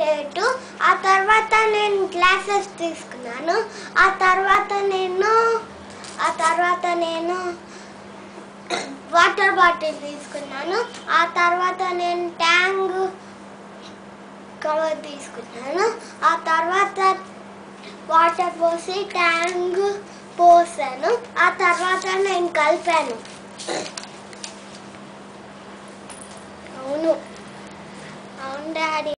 Late. ఆ తర్వాత నేను క్లాసెస్ తీసుకున్నాను. ఆ తర్వాత నేను వాటర్ బాటిల్ తీసుకున్నాను. ఆ తర్వాత నేను ట్యాంక్ కవర్ తీసుకున్నాను. ఆ తర్వాత వాటర్ పోసి ట్యాంక్ పోసాను. ఆ తర్వాత నేను కలిపాను. అవును డాడీ.